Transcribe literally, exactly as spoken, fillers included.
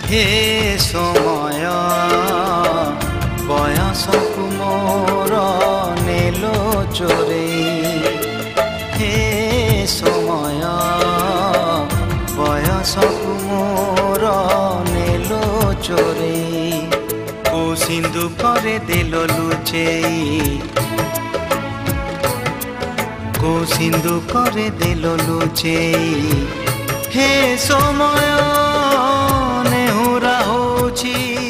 हे समय बयसकु मोर नेलो चोरेई हे समय बयसकु मोर नेलो चोरेई को सिंधु करे देलो लुचेई को सिंधु करे देलो लुचेई हे समय नेहुरा होची